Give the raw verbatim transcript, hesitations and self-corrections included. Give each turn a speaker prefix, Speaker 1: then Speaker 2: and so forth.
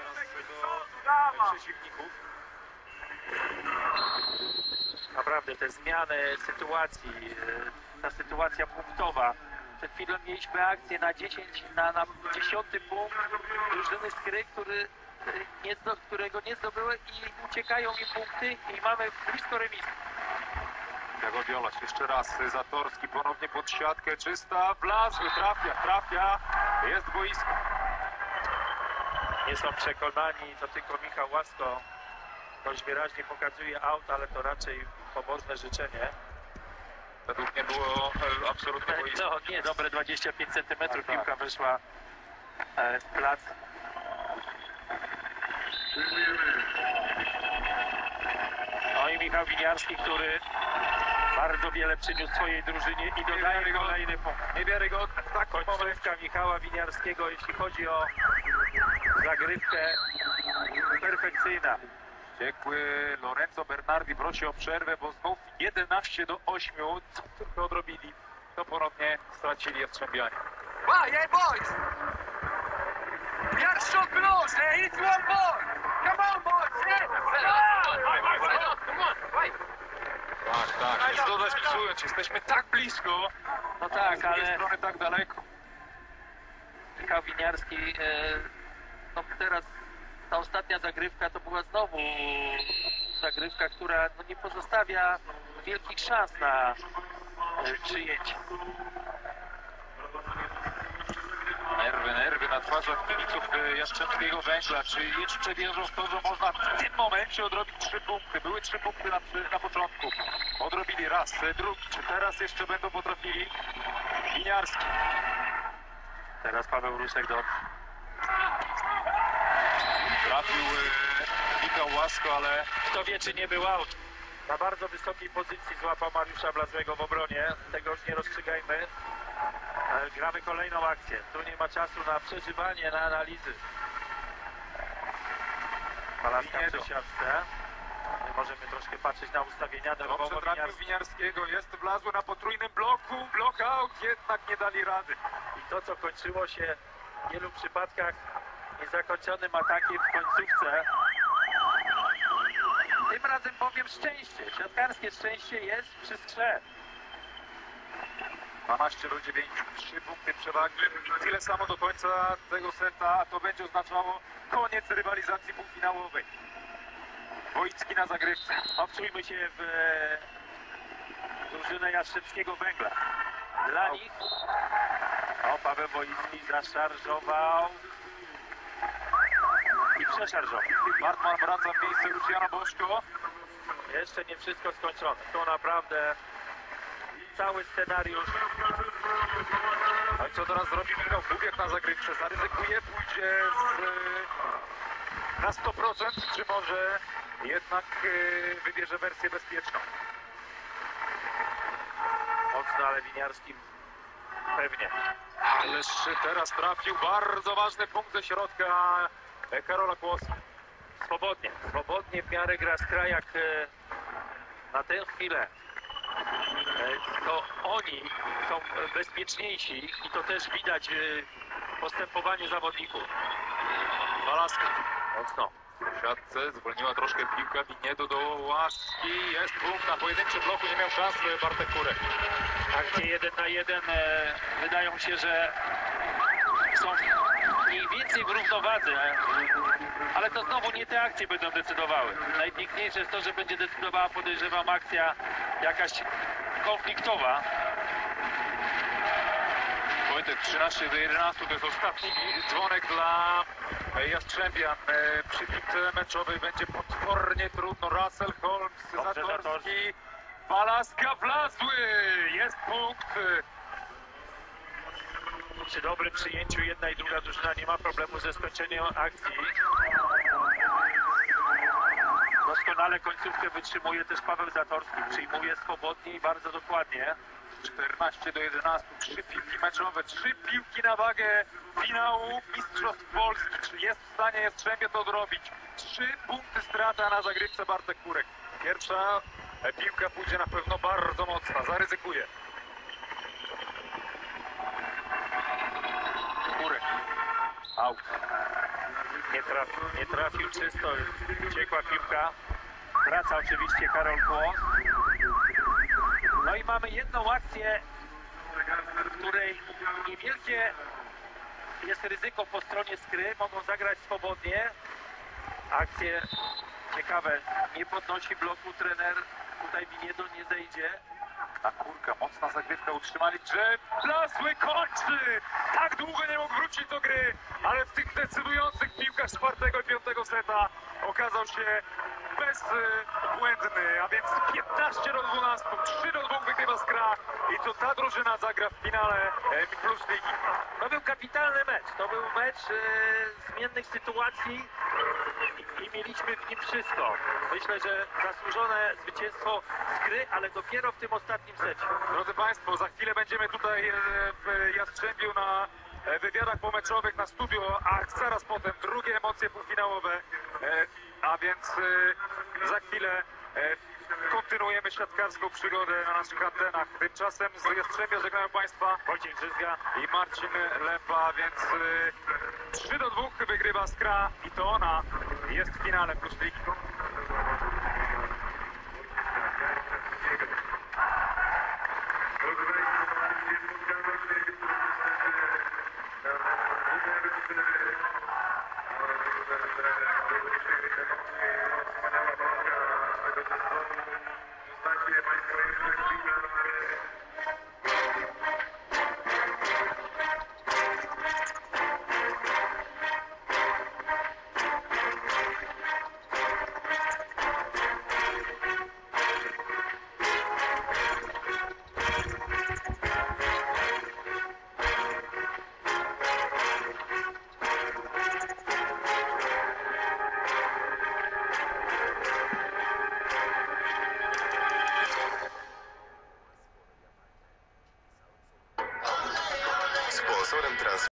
Speaker 1: do przeciwników. Naprawdę te zmiany sytuacji, ta sytuacja punktowa. Przed chwilą mieliśmy akcję na dziesięć, na, na dziesiąty punkt drużyny Skry, który nie zdo, którego nie zdobyły i uciekają im punkty i mamy blisko remisu.
Speaker 2: Tego Wiolaś jeszcze raz, Zatorski ponownie pod siatkę, czysta, wlazły, trafia, trafia, jest boisko.
Speaker 1: Nie są przekonani, to tylko Michał Łasko dość wyraźnie pokazuje aut, ale to raczej pobożne życzenie.
Speaker 2: Według mnie było e, absolutnie boisko.
Speaker 1: No nie, dobre dwadzieścia pięć centymetrów,
Speaker 2: Tak, tak.
Speaker 1: piłka wyszła e, w plac. No i Michał Winiarski, który bardzo wiele przyniósł swojej drużynie i dodaje kolejny punkt.
Speaker 2: Niewiarygodne. Tak,
Speaker 1: Końcówka Michała Winiarskiego, jeśli chodzi o zagrywkę, perfekcyjna.
Speaker 2: Wściekły Lorenzo Bernardi prosi o przerwę, bo znów jedenaście do ośmiu, co tylko odrobili, to ponownie stracili Jastrzębianie.
Speaker 3: Wow, yeah, boys! We are so close, eh? It's one more! Come on, boys! Yeah! Come on, right!
Speaker 2: Tak, tak, nic dodać, psując, jesteśmy tak blisko,
Speaker 1: No tak,
Speaker 2: z drugiej
Speaker 1: ale
Speaker 2: strony tak daleko.
Speaker 1: Michał Winiarski, e, no teraz ta ostatnia zagrywka to była znowu zagrywka, która no, nie pozostawia wielkich szans na e, przyjęcie.
Speaker 2: Nerwy, nerwy na twarzach kibiców e, Jastrzębskiego Węgla. Czy jeszcze wierzą w to, że można w tym momencie odrobić trzy punkty? Były trzy punkty na, na początku. Odrobili raz, e, drugi. Czy teraz jeszcze będą potrafili? Winiarski.
Speaker 1: Teraz Paweł Rusek do...
Speaker 2: Trafił e, Michał Łasko, ale
Speaker 1: Kto wie, czy nie był out. Na bardzo wysokiej pozycji złapał Mariusza Blazłego w obronie. Tego już nie rozstrzygajmy. E, Gramy kolejną akcję. Tu nie ma czasu na przeżywanie, na analizy. Palaska
Speaker 2: Nie
Speaker 1: przy
Speaker 2: do.
Speaker 1: siatce. My możemy troszkę patrzeć na ustawienia.
Speaker 2: dobrze
Speaker 1: Nerwowo
Speaker 2: trafił
Speaker 1: Winiarski.
Speaker 2: Winiarskiego. Jest wlazły na potrójnym bloku. Blok out, jednak nie dali rady.
Speaker 1: I to, co kończyło się w wielu przypadkach niezakończonym atakiem w końcówce. Tym razem powiem szczęście. Siatkarskie szczęście jest przy Skrze.
Speaker 2: dwanaście do dziewięciu, trzy punkty przewagi. Tyle samo do końca tego seta, a to będzie oznaczało koniec rywalizacji półfinałowej. Wojcki na zagrywce.
Speaker 1: Wczujmy się w e, drużynę Jastrzębskiego Węgla. Dla nich... O, Paweł Wojcki zaszarżował i przeszarżował.
Speaker 2: Bartman wraca w miejsce Luciana Boszko.
Speaker 1: Jeszcze nie wszystko skończone. To naprawdę cały scenariusz.
Speaker 2: A co teraz zrobi Michał Bubiak na zagrywce? Zaryzykuje, pójdzie z, na sto procent, czy może jednak e, wybierze wersję bezpieczną?
Speaker 1: Mocno, ale Winiarski pewnie.
Speaker 2: Ależ teraz trafił bardzo ważny punkt ze środka e, Karola Kłosy.
Speaker 1: Swobodnie, swobodnie w miarę gra Skra, jak e, na tę chwilę. E, to oni są bezpieczniejsi i to też widać w postępowaniu zawodników.
Speaker 2: Walaska
Speaker 1: Mocno.
Speaker 2: w siatce, zwolniła troszkę piłka, Winiedo do łaski, jest punkt na pojedynczym bloku, nie miał szans Bartek Kurek.
Speaker 1: Akcje jeden na jeden e, wydają się, że są mniej więcej w równowadze, ale to znowu nie te akcje będą decydowały. Najpiękniejsze jest to, że będzie decydowała, podejrzewam, akcja jakaś konfliktowa.
Speaker 2: Wojtek, trzynaście do jedenastu, to jest ostatni dzwonek dla Jastrzębian. E, Przy piłce meczowej będzie potwornie trudno. Russell Holmes,
Speaker 1: Dobrze,
Speaker 2: Zatorski,
Speaker 1: Zatorski.
Speaker 2: Walaska wlazły, jest punkt.
Speaker 1: Przy dobrym przyjęciu jedna i druga drużyna nie ma problemu ze skończeniem akcji. Doskonale końcówkę wytrzymuje też Paweł Zatorski. Przyjmuje swobodnie i bardzo dokładnie.
Speaker 2: czternaście do jedenastu, trzy piłki meczowe, trzy piłki na wagę finału Mistrzostw Polski. Czy jest w stanie Jastrzębie to odrobić? Trzy punkty strata na zagrywce Bartek Kurek. Pierwsza piłka pójdzie na pewno bardzo mocna, zaryzykuje. Kurek. Out.
Speaker 1: Nie trafił, nie trafił czysto, uciekła piłka. Wraca oczywiście Karol Kłos. No i mamy jedną akcję, w której niewielkie jest ryzyko po stronie Skry, mogą zagrać swobodnie. Akcje ciekawe, nie podnosi bloku trener, tutaj Miniedo nie zejdzie.
Speaker 2: Na kurka, mocna zagrywka, utrzymali drzew. Blasły kończy! Tak długo nie mógł wrócić do gry, ale w tych decydujących piłkach czwartego i piątego seta okazał się bezbłędny, a więc piętnaście do dwunastu, trzy do dwóch wygrywa Skra i to ta drużyna zagra w finale e, Plus Ligi.
Speaker 1: To był kapitalny mecz, to był mecz e, zmiennych sytuacji i, i mieliśmy w nim wszystko. Myślę, że zasłużone zwycięstwo Skry, ale dopiero w tym ostatnim secie.
Speaker 2: Drodzy Państwo, za chwilę będziemy tutaj e, w Jastrzębiu na e, wywiadach pomeczowych na studio, a zaraz potem drugie emocje półfinałowe, e, a więc e, za chwilę e, kontynuujemy siatkarską przygodę na naszych antenach. Tymczasem z Jastrzębia żegnają Państwa
Speaker 1: Wojciech Żyzga.
Speaker 2: i Marcin Lempa, więc e, trzy do dwóch wygrywa Skra i to ona jest w finale Plus Ligi.
Speaker 4: Sponsorem trans